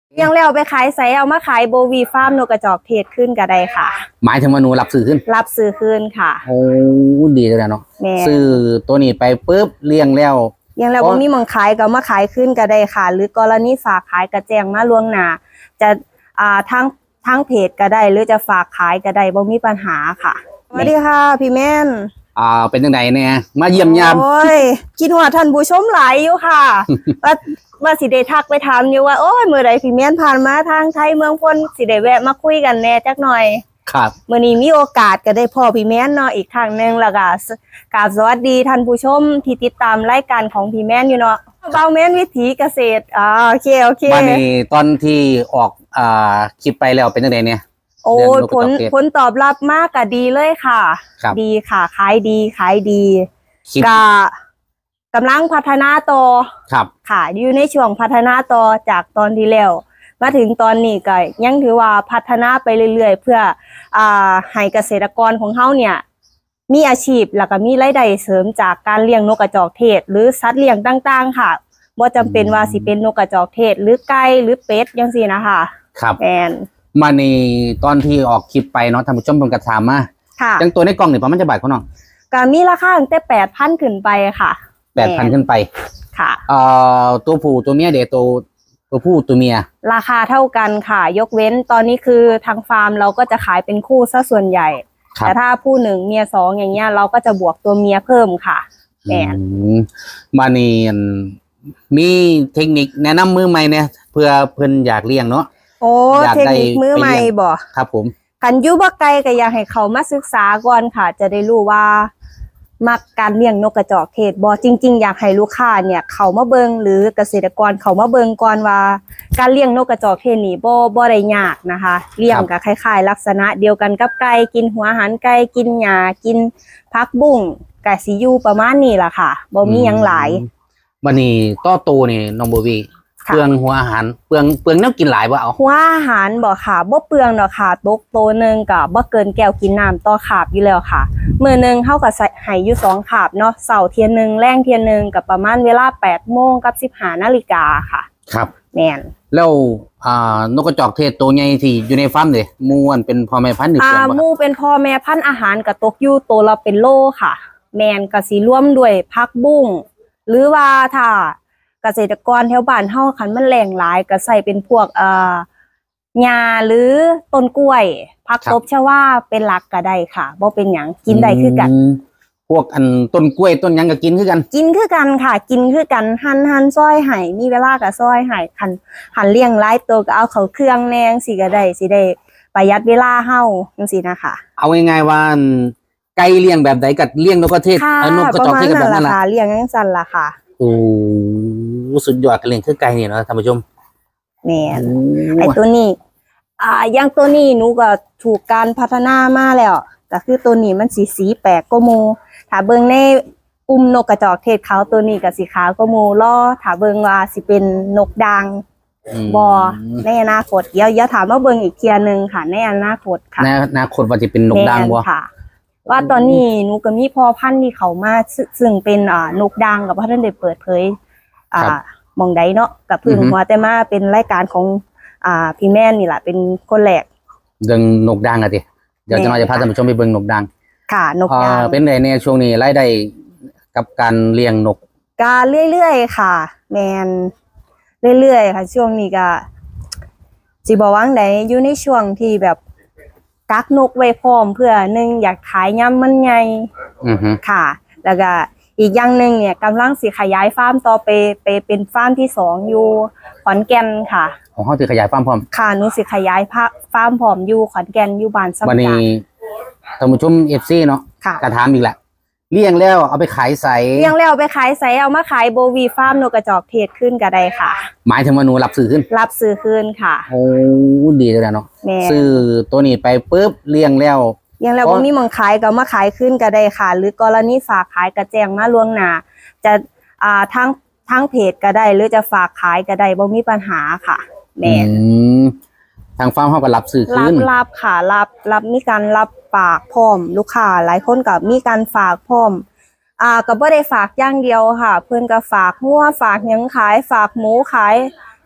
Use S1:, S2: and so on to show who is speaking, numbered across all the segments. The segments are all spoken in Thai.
S1: ยังแล้วไปขายไซเอามาขายโบวีฟาร์มนกกระจอกเทศขึ้นก็ได้ค่ะ
S2: หมายถึงว่าหนูรับซื้อขึ้น
S1: ค่ะ
S2: โอ้ดีเลยเนาะซื้อตัวนี้ไปปุ๊บเลี้ยงแล้ว
S1: บ่มีมังขายก็มาขายขึ้นก็ได้ค่ะหรือกรณีฝากขายกระแจงมาล่วงหน้าจะทั้งเพจก็ได้หรือจะฝากขายก็ได้บ่มีปัญหาค่ะสวัสดีค่ะพี่แม่น
S2: เป็นยังไงเนี่ยมาเยี่ยมยาม
S1: โอ้ยคิดว่าท่านผู้ชมหลายอยู่ค่ะว่าสิได้ทักไปถามอยู่ว่าโอ้ยเมื่อใดพี่แม่นผ่านมาทางไทยเมืองพนสิได้แวะมาคุยกันแน่จักหน่อย
S2: ครับ
S1: เมื่อนี้มีโอกาสก็ได้พ่อพี่แม่นเนาะอีกครั้งนึงแล้วก็กราบสวัสดีท่านผู้ชมที่ติดตามรายการของพี่แม่นอยู่เนาะเบาแม่นวิถีเกษตรโอเค
S2: วันนี้ตอนที่ออกคลิปไปแล้วเป็นยังไงเนี่ย
S1: โอ้ผลตอบรับมากก็ดีเลยค่ะดีค่ะขายดีก็กำลังพัฒนาต่อค่ะอยู่ในช่วงพัฒนาต่อจากตอนที่แล้วมาถึงตอนนี้ก็ยังถือว่าพัฒนาไปเรื่อยๆเพื่อให้เกษตรกรของเฮาเนี่ยมีอาชีพแล้วก็มีรายได้เสริมจากการเลี้ยงนกกระจอกเทศหรือสัตว์เลี้ยงต่างๆค่ะบ่จำเป็นว่าสิเป็นนกกระจอกเทศหรือไก่หรือเป็ดจังซี่นะคะ
S2: ครับมาในตอนที่ออกคลิปไปเนาะท่านผู้ชมเพิ่นก็ถามมาจังตัวในกล่องนี่ประมาณจะบาทเขาน้อง
S1: ก็มีราคาตั้งแต่ 8,000 ขึ้นไปค่ะ
S2: 8,000ขึ้นไป
S1: ค่ะ
S2: ตัวผู้ตัวเมียเดี๋ยวตัวผู้ตัวเมีย
S1: ราคาเท่ากันค่ะยกเว้นตอนนี้คือทางฟาร์มเราก็จะขายเป็นคู่ซะส่วนใหญ่แต่ถ้าผู้หนึ่งเมียสองอย่างเงี้ยเราก็จะบวกตัวเมียเพิ่มค่ะ
S2: มานี่มีเทคนิคแนะนำมือใหม่เนี่ยเพื่อเพิ่นอยากเลี้ยงเนาะ
S1: โอ้เทคนิคมือใหม่บ่
S2: ครับผม
S1: คันอยู่บ่ไกลก็อยากให้เขามาศึกษาก่อนค่ะจะได้รู้ว่ามักการเลี้ยงนกกระจอกเทศบ่จริงๆอยากให้ลูกค้าเนี่ยเขามาเบิ่งหรือเกษตรกรเขามาเบิ่งก่อนว่าการเลี้ยงนกกระจอกเทศนี่บ่ได้ยากนะคะเลี้ยงก็คล้ายๆลักษณะเดียวกันกับไก่กินหัวอาหารไก่กินหญ้ากินผักบุ้งก็สิอยู่ประมาณนี้ล่ะค่ะบ่มีหยังหลาย
S2: บัดนี้ต่อโตนี่น้องโบวี่เปลืองหัวอาหารเปลืองแนวกินหลายบ่เอา
S1: หัวอาหารบ่ค่ะบ่เปลืองดอกค่ะตกโตนึงก็บ่เกินแก้วกินน้ำต่อคาบอยู่แล้วค่ะมื้อนึงเฮาก็ให้อยู่2คาบเนาะเช้าเที่ยนึงแลงเที่ยนึงก็ประมาณเวลา 8 โมงกับ 15 นาฬิกาค่ะ
S2: ครับ
S1: แม่น
S2: แล้วนกกระจอกเทศตัวใหญ่ที่อยู่ในฟาร์มนี่หมู่เป็นพ่อแม่พันธุ์หรือเปล่า
S1: หมู่เป็นพ่อแม่พันธุ์อาหารก็ตกอยู่ตัวละเป็นโลค่ะแม่นก็สิรวมด้วยผักบุ้งหรือว่าถ้าเกษตรกรแถวบ้านเฮาคันมันแรงหลายก็ใส่เป็นพวกหญ้าหรือต้นกล้วยผักตบชวาเป็นหลักก็ได้ค่ะบ่เป็นหยังกินได้คือกัน
S2: พวกต้นกล้วยต้นหยังก็กินคือกัน
S1: ค่ะกินคือกันหั่นซอยให้มีเวลาก็ซอยให้หั่นเลี้ยงหลายตัวก็เอาเข้าเครื่องแนงสิก็ได้สิได้ประหยัดเวลาเฮาจังซี่นะคะ
S2: เอาง่ายๆว่าไก่เลี้ยงแบบใดก็เลี้ยงนกกระเทศนกกระจอกเทศแบบนั้นล่ะ
S1: เลี้ยงจังซั่นล่ะค่ะ
S2: โอ้สุดยอดกันเลยคือไก่เนี่ยนะท่านผู้ชม
S1: แม่นไอ้ตัวนี้อย่างตัวนี้หนูก็ถูกการพัฒนามาแล้วก็คือตัวนี้มันสีแปลกกว่าหมู่ถ้าเบิ่งในอุ้มนกกระจอกเทศเขาตัวนี้ก็สีขาวกว่าหมู่ล้อถ้าเบิ่งว่าสิเป็นนกด่างบ่ในอนาคตเดี๋ยวถามว่าเบิ่งอีกเทียนึงค่ะในอนาคตค่ะ
S2: ในอนาคตว่าจะเป็นนกด่างบ่
S1: ค่ะว่าตอนนี้หนูก็มีพ่อพันธุ์ที่เขามาซึ่งเป็นนกด่างกับพ่อท่านได้เปิดเผยมองใดเนาะกับพึ่งหัวแต่มาเป็นรายการของพี่แม่นี่แหละเป็นคนแรก
S2: เรื่องนกด่างอะดิเดี๋ยวจะพาท่านผู้ชมไปเบิ่งนกด่าง
S1: ค่ะนกด่าง
S2: เป็นในช่วงนี้รายได้กับการเลี้ยงนก
S1: การเรื่อยๆค่ะแมนเรื่อยๆค่ะช่วงนี้ก็สิบอกว่าไหนอยู่ในช่วงที่แบบกักนกไว้พร้อมเพื่อนึงอยากขายย่ำมันใหญ่ค่ะแล้วก็อีกอย่างหนึ่งเนี่ยกำลังสิขยายฟาร์มต่อไปเป็นฟาร์มที่2อยู่ขอนแก่นค่ะ
S2: ของเขาสิขยายฟาร์มพร้อม
S1: ค่ะหนูสิขยายฟาร์มพร้อมอยู่ขอนแก่นอยู่บ้านสัก
S2: วันนี้ท่านผู้ชม FC เนาะกระถามอีกแหละเลี้ยงแล้วเอาไปขายใส่
S1: เอามาขายโบวีฟาร์มนกกระจอกเทศขึ้นก็ได้ค่ะ
S2: หมายถึงว่าหนูรับซื้อขึ้น
S1: ค่ะ
S2: โอ้ดีเลยเนาะซื้อตัวนี้ไปปุ๊บเลี้ยงแล้ว
S1: บ่มีมังขายก็มาขายขึ้นก็ได้ค่ะหรือกรณีฝากขายกระแจงมาล่วงหน้าจะทั้งเพจก็ได้หรือจะฝากขายก็ได้บ่มีปัญหาค่ะแม่
S2: ทางฟาร์มเขาก็รับซื้อขึ้น
S1: รับค่ะรับมีการรับฝากพร้อมลูกค้าหลายคนก็มีการฝากพร้อมก็บ่ได้ฝากอย่างเดียวค่ะเพื่อนก็ฝากงัวฝากหยังขายฝากหมูขาย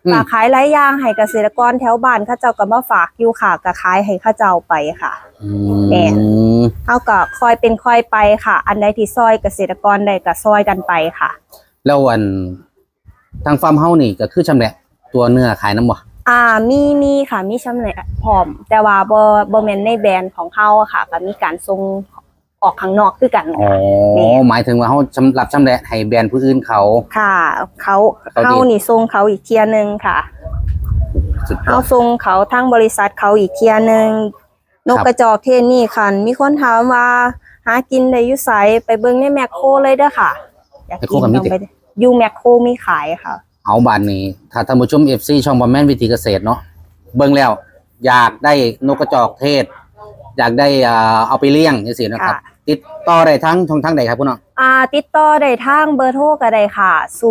S1: ก็ขายหลายอย่างให้เกษตรกรแถวบ้านเขาเจ้าก็มาฝากอยู่ค่ะก็ขายให้เขาเจ้าไปค่ะแม่เขาก็คอยเป็นคอยไปค่ะ อันใดที่ซอยเกษตรกรใดก็ซอยกันไปค่ะ
S2: แล้วทางฟาร์มเฮานี่ก็คือชำแหละตัวเนื้อขายน้ำบ่
S1: มีค่ะมีชำแหละพร้อมแต่ว่าบ่แม่นในแบรนด์ของเฮาค่ะก็มีการส่งออกข้างนอกคือกัน
S2: อ๋อหมายถึงว่าเฮารับชำแหละให้แบรนด์ผู้อื่นเขา
S1: ค่ะเฮานี่ส่งเขาอีกเที่ยนึงค่ะเฮาส่งเขาทางบริษัทเขาอีกเที่ยนึงนกกระจอกเทศนี่ค่ะมีคนถามว่าหากินได้อยู่ไสไปเบิ่งในแมคโครเลยเด้อค่ะอยากกินต้องไปอยู่แมคโครมีขายค่ะ
S2: เอาบานนี้ถ้าท่านผู้ชม FC ช่องบอมแมนวิถีเกษตรเนาะเบิ่งแล้วอยากได้นกกระจอกเทศอยากได้เอาไปเลี้ยงจังซี่นะครับติดต่อได้ทั้งช่องทางใดครับพี่น้อง
S1: ติดต่อได้ทางเบอร์โทรก็ได้ค่ะ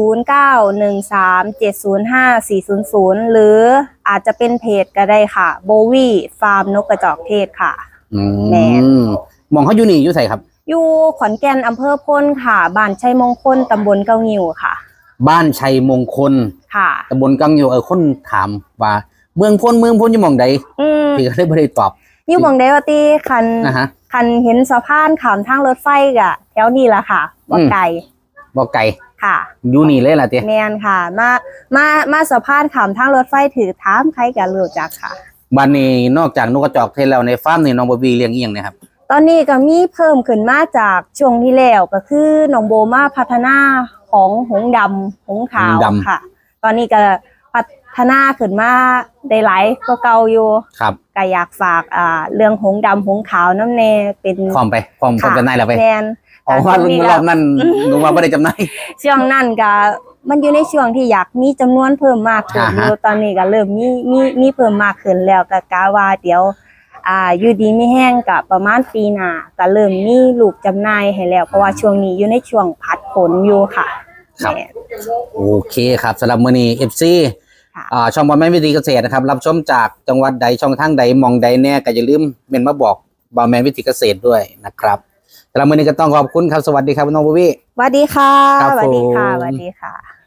S1: 0913705400หรืออาจจะเป็นเพจก็ได้ค่ะโบวี่ฟาร์มนกกระจอกเทศค่ะ
S2: แม่มองเขาอยู่นี่อยู่ไสครับ
S1: อยู่ขอนแก่นอำเภอพลค่ะบ้านชัยมงคลตำบลเก้างิ้วค่ะ
S2: บ้านชัยมงคล
S1: ค่ะ
S2: ตำบลเก้างิ้วคนถามว่าเมืองพลอยู่หม่องใดพี่ก็เลยบ่ได้ตอบ
S1: อยู่หม่องใดว่าติคันเห็นสะพานข้ามทางรถไฟก็แถวนี้ล่ะค่ะบ่ไกลค่ะ
S2: อยู่นี่เลยล่ะติ
S1: แม่นค่ะมาสะพานข้ามทางรถไฟถือถามใครก็รู้จักค่ะ
S2: บ้านนี้นอกจากนกกระจอกเทศแล้วในฟาร์มนี่น้องโบวี่เลี้ยงอีหยังเนี่ยครับ
S1: ตอนนี้ก็มีเพิ่มขึ้นมาจากช่วงที่แล้วก็คือน้องโบมาพัฒนาของหงดำหงขาวค่ะตอนนี้ก็พัฒนาขึ้นมาได้หลายก็เก่าอยู่
S2: ครับ
S1: ก็อยากฝากเรื่องหงดำหงขาวน้ำเนเป็น
S2: ความจำหน่ายแล้วไป
S1: แมน
S2: ว่ารอบนั้นหนูว่าไม่ได้จำหน่าย
S1: ช่วงนั้นก็มันอยู่ในช่วงที่อยากมีจำนวนเพิ่มมากขึ้นอยู่ตอนนี้ก็เริ่มมีเพิ่มมากขึ้นแล้วก็กะว่าเดี๋ยวอยู่ดีไม่แห้งกับประมาณปีหน้าก็เริ่มมีลูกจำหน่ายให้แล้วเพราะว่าช่วงนี้อยู่ในช่วงผัดผลอยู่ค่ะ
S2: ครับโอเคครับสำหรับมื้อนี้ FC ช่องบอมแมนวิถีเกษตรนะครับรับชมจากจังหวัดใดช่องทางใดมองใดแน่ก็อย่าลืมเมนมาบอกบอมแมนวิถีเกษตรด้วยนะครับสำหรับมื้อนี้ก็ต้องขอบคุณครับสวัสดีครับน้องโบวี่
S1: สวัสดีค่ะสวัสดีค่ะ